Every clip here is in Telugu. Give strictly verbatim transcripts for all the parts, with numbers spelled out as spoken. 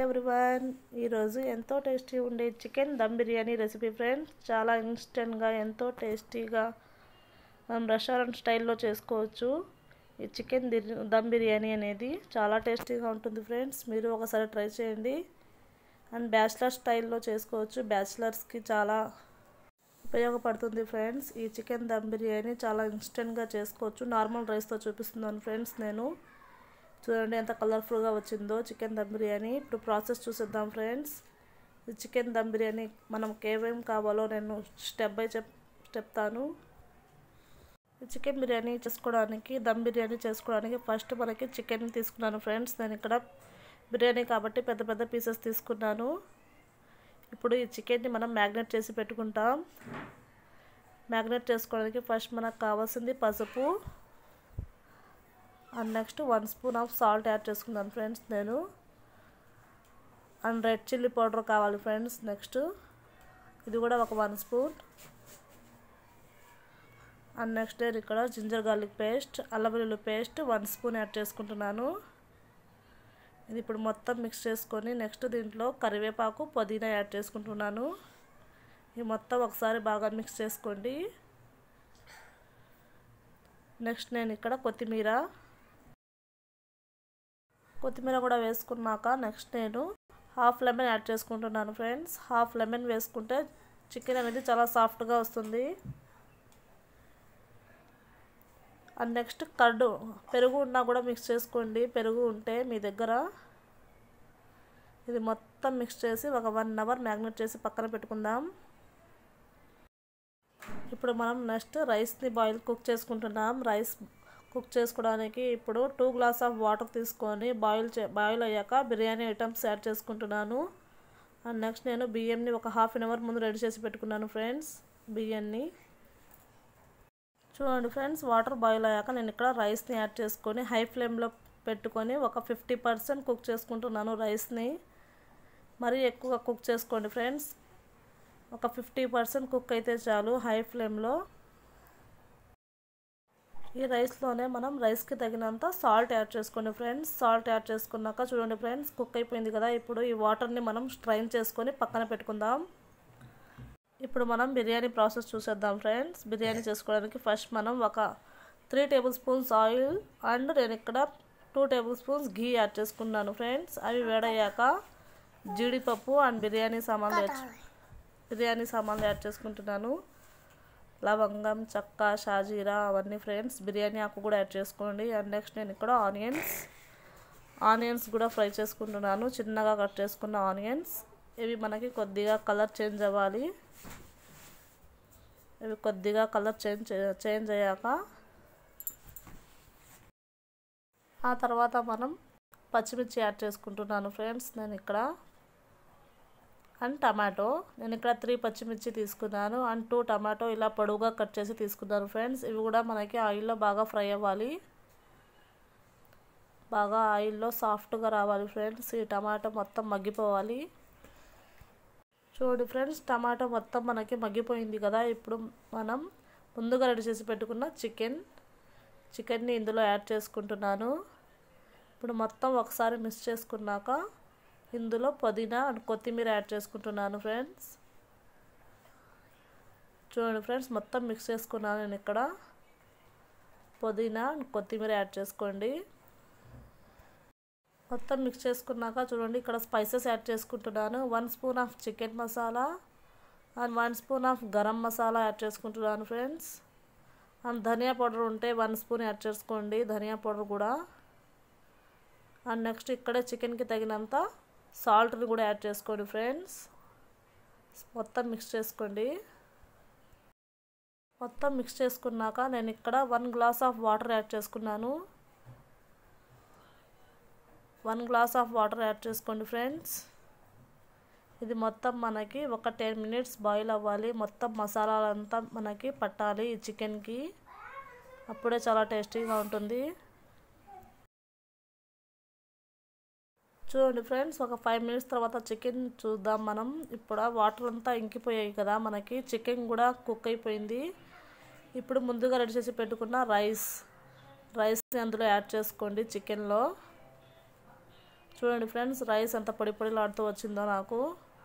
ఎవ్రీవన్, ఈరోజు ఎంతో టేస్టీ ఉండే chicken dum biryani recipe friends. చాలా ఇన్స్టెంట్గా ఎంతో టేస్టీగా మనం రెస్టారెంట్ స్టైల్లో చేసుకోవచ్చు. ఈ చికెన్ దమ్ బిర్యానీ అనేది చాలా టేస్టీగా ఉంటుంది ఫ్రెండ్స్. మీరు ఒకసారి ట్రై చేయండి. అండ్ బ్యాచిలర్ స్టైల్లో చేసుకోవచ్చు. బ్యాచిలర్స్కి చాలా ఉపయోగపడుతుంది ఫ్రెండ్స్. ఈ చికెన్ దమ్ బిర్యానీ చాలా ఇన్స్టెంట్గా చేసుకోవచ్చు. నార్మల్ రైస్తో చూపిస్తున్నాను ఫ్రెండ్స్. నేను చూడండి ఎంత కలర్ఫుల్గా వచ్చిందో చికెన్ దమ్ బిర్యానీ. ఇప్పుడు ప్రాసెస్ చూసేద్దాం ఫ్రెండ్స్. ఈ చికెన్ దమ్ బిర్యానీ మనకు ఏమేమి కావాలో నేను స్టెప్ బై స్టెప్ చెప్తాను. ఈ చికెన్ బిర్యానీ చేసుకోవడానికి దమ్ బిర్యానీ చేసుకోవడానికి ఫస్ట్ మనకి చికెన్ తీసుకున్నాను ఫ్రెండ్స్. నేను ఇక్కడ బిర్యానీ కాబట్టి పెద్ద పెద్ద పీసెస్ తీసుకున్నాను. ఇప్పుడు ఈ చికెన్ని మనం మ్యాగ్నేట్ చేసి పెట్టుకుంటాం. మ్యాగ్నేట్ చేసుకోవడానికి ఫస్ట్ మనకు కావాల్సింది పసుపు and next one spoon of salt add చేసుకున్నాను ఫ్రెండ్స్ నేను. అండ్ రెడ్ చిల్లీ పౌడర్ కావాలి ఫ్రెండ్స్. నెక్స్ట్ ఇది కూడా ఒక వన్ స్పూన్. అండ్ నెక్స్ట్ నేను ఇక్కడ జింజర్ గార్లిక్ పేస్ట్, అల్లం వెల్లుల్లి పేస్ట్ వన్ స్పూన్ యాడ్ చేసుకుంటున్నాను. ఇది ఇప్పుడు మొత్తం మిక్స్ చేసుకొని నెక్స్ట్ దీంట్లో కరివేపాకు, పుదీనా యాడ్ చేసుకుంటున్నాను. ఇది మొత్తం ఒకసారి బాగా మిక్స్ చేసుకోండి. నెక్స్ట్ నేను ఇక్కడ కొత్తిమీర కొత్తిమీర కూడా వేసుకున్నాక నెక్స్ట్ నేను హాఫ్ లెమన్ యాడ్ చేసుకుంటున్నాను ఫ్రెండ్స్. హాఫ్ లెమన్ వేసుకుంటే చికెన్ అనేది చాలా సాఫ్ట్గా వస్తుంది. అండ్ నెక్స్ట్ కర్డు, పెరుగు ఉన్నా కూడా మిక్స్ చేసుకోండి. పెరుగు ఉంటే మీ దగ్గర. ఇది మొత్తం మిక్స్ చేసి ఒక వన్ అవర్ మ్యాగ్నేట్ చేసి పక్కన పెట్టుకుందాం. ఇప్పుడు మనం నెక్స్ట్ రైస్ని బాయిల్ కుక్ చేసుకుంటున్నాం. రైస్ కుక్ చేసుకోవడానికి ఇప్పుడు టూ గ్లాస్ ఆఫ్ వాటర్ తీసుకొని బాయిల్ చే బాయిల్ అయ్యాక బిర్యానీ ఐటమ్స్ యాడ్ చేసుకుంటున్నాను. అండ్ నెక్స్ట్ నేను బియ్యంని ఒక హాఫ్ అన్ అవర్ ముందు రెడీ చేసి పెట్టుకున్నాను ఫ్రెండ్స్. బియ్యాన్ని చూడండి ఫ్రెండ్స్. వాటర్ బాయిల్ అయ్యాక నేను ఇక్కడ రైస్ని యాడ్ చేసుకొని హై ఫ్లేమ్లో పెట్టుకొని ఒక ఫిఫ్టీ పర్సెంట్ కుక్ చేసుకుంటున్నాను రైస్ని. మరీ ఎక్కువగా కుక్ చేసుకోండి ఫ్రెండ్స్. ఒక ఫిఫ్టీ పర్సెంట్ కుక్ అయితే చాలు హై ఫ్లేమ్లో. ఈ రైస్లోనే మనం రైస్కి తగినంత సాల్ట్ యాడ్ చేసుకోండి ఫ్రెండ్స్. సాల్ట్ యాడ్ చేసుకున్నాక చూడండి ఫ్రెండ్స్ కుక్ అయిపోయింది కదా. ఇప్పుడు ఈ వాటర్ని మనం స్ట్రైన్ చేసుకొని పక్కన పెట్టుకుందాం. ఇప్పుడు మనం బిర్యానీ ప్రాసెస్ చూసేద్దాం ఫ్రెండ్స్. బిర్యానీ చేసుకోవడానికి ఫస్ట్ మనం ఒక three tablespoons oil and నేను ఇక్కడ two tablespoons ghee add చేసుకున్నాను ఫ్రెండ్స్. అవి వేడయ్యాక జీడిపప్పు అండ్ బిర్యానీ సామాన్లు బిర్యానీ సామాన్లు యాడ్ చేసుకుంటున్నాను. లవంగం, చెక్క, షాజీరా అవన్నీ ఫ్రెండ్స్. బిర్యానీ ఆకు కూడా యాడ్ చేసుకోండి. అండ్ నెక్స్ట్ నేను ఇక్కడ ఆనియన్స్ ఆనియన్స్ కూడా ఫ్రై చేసుకుంటున్నాను. చిన్నగా కట్ చేసుకున్న ఆనియన్స్. ఇవి మనకి కొద్దిగా కలర్ చేంజ్ అవ్వాలి. ఇవి కొద్దిగా కలర్ చేంజ్ చేంజ్ అయ్యాక ఆ తర్వాత మనం పచ్చిమిర్చి యాడ్ చేసుకుంటున్నాను ఫ్రెండ్స్ నేను ఇక్కడ. అండ్ టమాటో, నేను ఇక్కడ త్రీ పచ్చిమిర్చి తీసుకున్నాను. అండ్ టూ టమాటో ఇలా పొడవుగా కట్ చేసి తీసుకున్నాను ఫ్రెండ్స్. ఇవి కూడా మనకి ఆయిల్లో బాగా ఫ్రై అవ్వాలి. బాగా ఆయిల్లో సాఫ్ట్గా రావాలి ఫ్రెండ్స్. ఈ టమాటో మొత్తం మగ్గిపోవాలి. చూడండి ఫ్రెండ్స్ టమాటో మొత్తం మనకి మగ్గిపోయింది కదా. ఇప్పుడు మనం ముందుగా రెడీ చేసి పెట్టుకున్న చికెన్ చికెన్ని ఇందులో యాడ్ చేసుకుంటున్నాను. ఇప్పుడు మొత్తం ఒకసారి మిక్స్ చేసుకున్నాక ఇందులో పుదీనా అండ్ కొత్తిమీర యాడ్ చేసుకుంటున్నాను ఫ్రెండ్స్. చూడండి ఫ్రెండ్స్ మొత్తం మిక్స్ చేసుకున్నాను నేను ఇక్కడ. పుదీనా అండ్ కొత్తిమీర యాడ్ చేసుకోండి. మొత్తం మిక్స్ చేసుకున్నాక చూడండి ఇక్కడ స్పైసెస్ యాడ్ చేసుకుంటున్నాను. One spoon of chicken masala and one spoon of garam masala add చేసుకుంటున్నాను ఫ్రెండ్స్. అండ్ ధనియా పౌడర్ ఉంటే వన్ స్పూన్ యాడ్ చేసుకోండి ధనియా పౌడర్ కూడా. అండ్ నెక్స్ట్ ఇక్కడే చికెన్కి తగినంత సాల్ట్ని కూడా యాడ్ చేసుకోండి ఫ్రెండ్స్. మొత్తం మిక్స్ చేసుకోండి. మొత్తం మిక్స్ చేసుకున్నాక నేను ఇక్కడ one glass of water add చేసుకున్నాను. One glass of water add చేసుకోండి ఫ్రెండ్స్. ఇది మొత్తం మనకి ఒక టెన్ మినిట్స్ బాయిల్ అవ్వాలి. మొత్తం మసాలాలంతా మనకి పట్టాలి ఈ చికెన్కి. అప్పుడే చాలా టేస్టీగా ఉంటుంది. చూడండి ఫ్రెండ్స్ ఒక ఫైవ్ మినిట్స్ తర్వాత చికెన్ చూద్దాం మనం. ఇప్పుడు వాటర్ అంతా ఇంకిపోయాయి కదా మనకి. చికెన్ కూడా కుక్ అయిపోయింది. ఇప్పుడు ముందుగా రెడీ చేసి పెట్టుకున్న రైస్ రైస్ని అందులో యాడ్ చేసుకోండి చికెన్లో. చూడండి ఫ్రెండ్స్, రైస్ అంత పొడి పొడిలాడుతూ వచ్చిందో నాకు.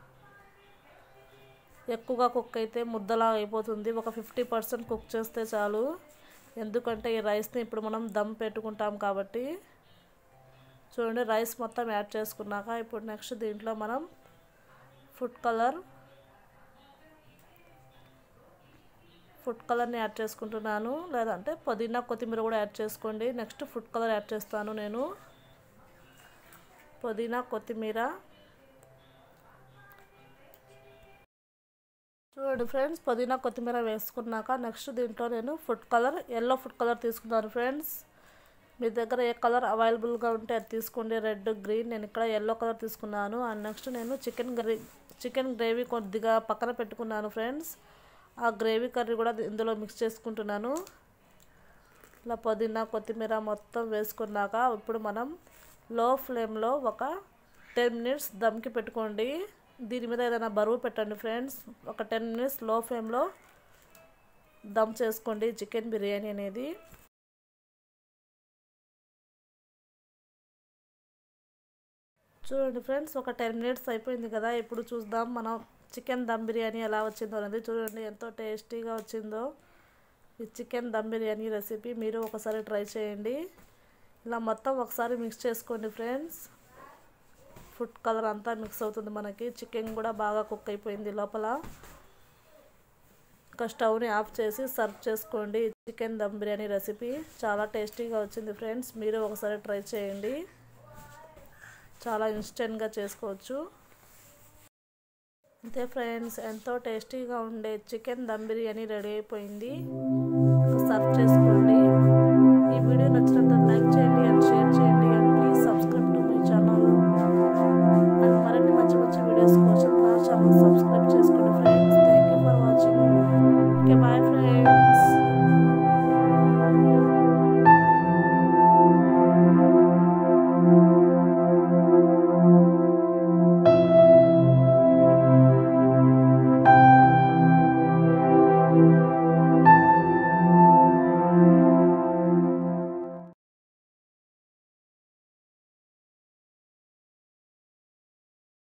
ఎక్కువగా కుక్ అయితే ముద్దలా అయిపోతుంది. ఒక ఫిఫ్టీ పర్సెంట్ కుక్ చేస్తే చాలు, ఎందుకంటే ఈ రైస్ని ఇప్పుడు మనం దమ్ పెట్టుకుంటాం కాబట్టి. చూడండి, రైస్ మొత్తం యాడ్ చేసుకున్నాక ఇప్పుడు నెక్స్ట్ దీంట్లో మనం ఫుడ్ కలర్ ఫుడ్ కలర్ని యాడ్ చేసుకుంటున్నాను, లేదంటే పుదీనా కొత్తిమీర కూడా యాడ్ చేసుకోండి. నెక్స్ట్ ఫుడ్ కలర్ యాడ్ చేస్తాను నేను. పుదీనా కొత్తిమీర చూడండి ఫ్రెండ్స్, పుదీనా కొత్తిమీర వేసుకున్నాక నెక్స్ట్ దీంట్లో నేను food colour yellow food colour తీసుకున్నాను ఫ్రెండ్స్. మీ దగ్గర ఏ కలర్ అవైలబుల్గా ఉంటే అది తీసుకోండి, రెడ్ గ్రీన్. నేను ఇక్కడ ఎల్లో కలర్ తీసుకున్నాను. అండ్ నెక్స్ట్ నేను చికెన్ గ్రే చికెన్ గ్రేవీ కొద్దిగా పక్కన పెట్టుకున్నాను ఫ్రెండ్స్. ఆ గ్రేవీ కర్రీ కూడా ఇందులో మిక్స్ చేసుకుంటున్నాను. ఇలా పుదీనా కొత్తిమీర మొత్తం వేసుకున్నాక ఇప్పుడు మనం లో ఫ్లేమ్లో ఒక టెన్ మినిట్స్ దమ్కి పెట్టుకోండి. దీని మీద ఏదైనా బరువు పెట్టండి ఫ్రెండ్స్. ఒక టెన్ మినిట్స్ లో ఫ్లేమ్లో దమ్ చేసుకోండి చికెన్ బిర్యానీ అనేది. చూడండి ఫ్రెండ్స్, ఒక టెన్ మినిట్స్ అయిపోయింది కదా. ఇప్పుడు చూద్దాం మనం చికెన్ దమ్ బిర్యానీ ఎలా వచ్చిందో అనేది. చూడండి ఎంతో టేస్టీగా వచ్చిందో ఈ చికెన్ దమ్ బిర్యానీ రెసిపీ. మీరు ఒకసారి ట్రై చేయండి. ఇలా మొత్తం ఒకసారి మిక్స్ చేసుకోండి ఫ్రెండ్స్. ఫుడ్ కలర్ అంతా మిక్స్ అవుతుంది మనకి. చికెన్ కూడా బాగా కుక్ అయిపోయింది లోపల. ఇంకా స్టవ్ని ఆఫ్ చేసి సర్వ్ చేసుకోండి. చికెన్ దమ్ బిర్యానీ రెసిపీ చాలా టేస్టీగా వచ్చింది ఫ్రెండ్స్. మీరు ఒకసారి ట్రై చేయండి. చాలా ఇన్స్టెంట్గా చేసుకోవచ్చు. అంతే ఫ్రెండ్స్, ఎంతో టేస్టీగా ఉండే చికెన్ దమ్ బిర్యానీ రెడీ అయిపోయింది. సర్వ్ చేసుకోండి. ఈ వీడియో నచ్చినంత లైక్ చేయండి.